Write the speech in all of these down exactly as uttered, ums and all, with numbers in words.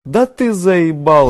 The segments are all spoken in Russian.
Да ты заебал.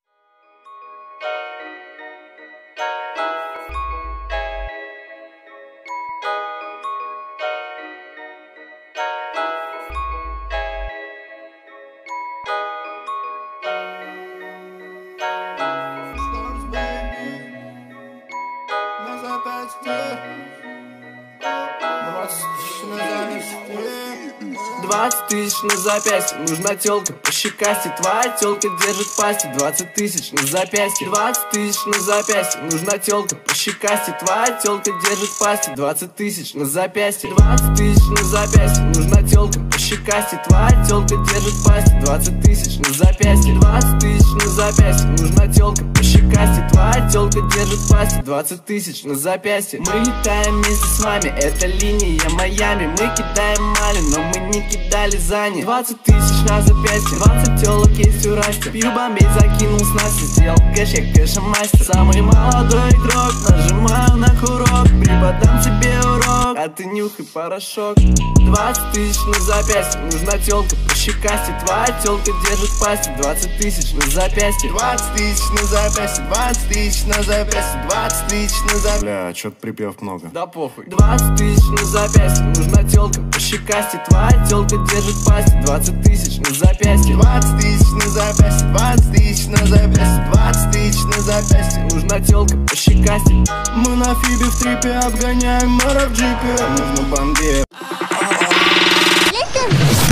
Двадцать тысяч на запястье, нужна тёлка по щекасти. Твоя тёлка держит в пасти. Двадцать тысяч на запястье, двадцать тысяч на запястье, нужна тёлка по щекасти. Твоя тёлка держит в пасти. Двадцать тысяч на запястье, двадцать тысяч на запястье, нужна тёлка по щекасти. Твоя тёлка держит в пасти. Двадцать тысяч на запястье, двадцать тысяч на запястье, нужна тёлка по щекасти. Твоя тёлка держит в пасти. Двадцать тысяч на запястье. Мы летаем вместе с вами, это линия Майами. Мы кидаем мали, но мы не кидали за них. Двадцать тысяч на запястье, двадцать тёлок есть у Расти. Пью бомбей, закинул снасти, сделал кэш, я кэша мастер. Самый молодой игрок, нажимаю на курок. Преподам тебе урок, а ты нюхай порошок. Двадцать тысяч на запястье, нужна тёлка по щекасти. Твоя тёлка держит в пасти. Двадцать тысяч на запястье, двадцать тысяч на запястье, двадцать тысяч на запястье, двадцать тысяч на запястье. Бля, чё-то припев много. Да похуй. Двадцать тысяч на запястье, нужна тёлка по щекасти. Твоя тёлка держит в пасти. Двадцать тысяч на запястье, двадцать тысяч на запястье, двадцать тысяч на запястье, двадцать тысяч на запястье, нужна тёлка по щекасти. Мы на фибе в трипе обгоняем мэра в джипе. Нужно бомбе.